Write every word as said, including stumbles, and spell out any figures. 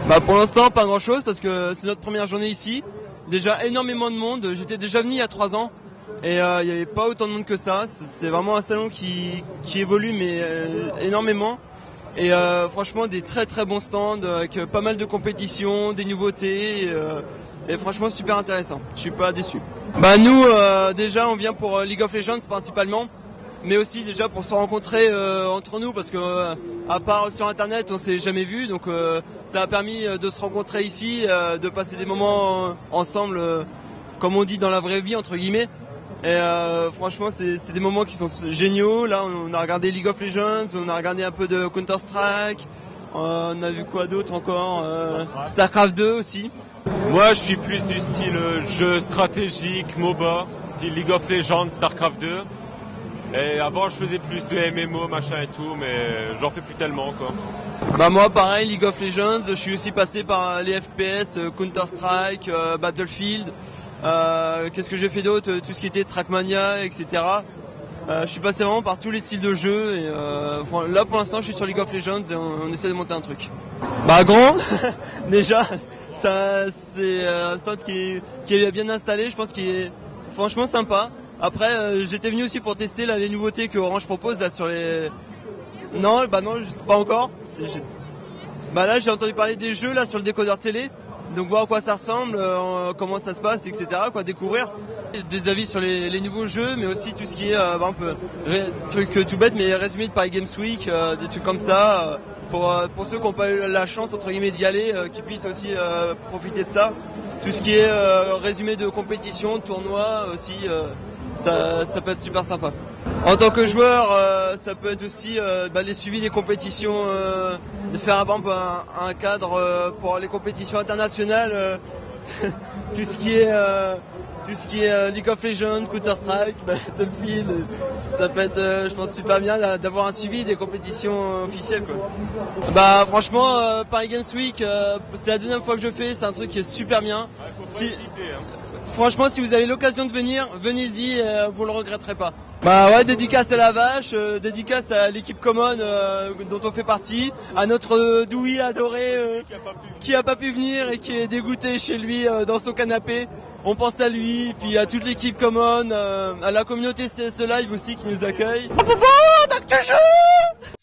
Bah pour l'instant pas grand chose parce que c'est notre première journée ici. Déjà énormément de monde, j'étais déjà venu il y a trois ans et euh, il n'y avait pas autant de monde que ça. C'est vraiment un salon qui, qui évolue mais euh, énormément. Et euh, franchement des très très bons stands avec pas mal de compétitions, des nouveautés et, euh, et franchement super intéressant. Je suis pas déçu. Bah nous euh, déjà on vient pour League of Legends principalement, mais aussi déjà pour se rencontrer euh, entre nous parce que euh, à part sur internet on s'est jamais vu, donc euh, ça a permis de se rencontrer ici, euh, de passer des moments ensemble euh, comme on dit dans la vraie vie entre guillemets. Et euh, franchement c'est des moments qui sont géniaux. Là on a regardé League of Legends, on a regardé un peu de Counter Strike, euh, on a vu quoi d'autre encore, euh, Starcraft deux aussi. Moi je suis plus du style euh, jeu stratégique, MOBA, style League of Legends, Starcraft deux. Et avant je faisais plus de M M O machin et tout, mais j'en fais plus tellement quoi. Bah moi pareil, League of Legends, je suis aussi passé par les F P S, euh, Counter Strike, euh, Battlefield. Euh, Qu'est-ce que j'ai fait d'autre? Tout ce qui était Trackmania, et cetera. Euh, je suis passé vraiment par tous les styles de jeu et euh, là pour l'instant je suis sur League of Legends et on, on essaie de monter un truc. Bah grand, déjà, ça c'est un stand qui, qui est bien installé, je pense qu'il est franchement sympa. Après euh, j'étais venu aussi pour tester là, les nouveautés que Orange propose là sur les... Non, bah non, juste pas encore. Bah là j'ai entendu parler des jeux là sur le décodeur télé. Donc voir à quoi ça ressemble, euh, comment ça se passe, et cetera. Quoi, découvrir des avis sur les, les nouveaux jeux, mais aussi tout ce qui est euh, un peu ré, truc tout bête, mais résumé de Paris Games Week, euh, des trucs comme ça, euh, pour euh, pour ceux qui n'ont pas eu la chance entre guillemets d'y aller, euh, qui puissent aussi euh, profiter de ça. Tout ce qui est euh, résumé de compétition, de tournois aussi, euh, ça ça peut être super sympa. En tant que joueur, euh, ça peut être aussi euh, bah, les suivis des compétitions, euh, de faire un, un cadre euh, pour les compétitions internationales, euh, tout ce qui est, euh, tout ce qui est euh, League of Legends, Counter Strike, Battlefield, ça peut être, euh, je pense, super bien d'avoir un suivi des compétitions officielles, quoi. Bah franchement, euh, Paris Games Week, euh, c'est la deuxième fois que je fais, c'est un truc qui est super bien. Si, franchement, si vous avez l'occasion de venir, venez-y, euh, vous le regretterez pas. Bah ouais, dédicace à la vache, euh, dédicace à l'équipe Common euh, dont on fait partie, à notre euh, Doui adoré euh, qui a pas pu venir et qui est dégoûté chez lui euh, dans son canapé. On pense à lui, puis à toute l'équipe Common, euh, à la communauté C S E Live aussi qui nous accueille.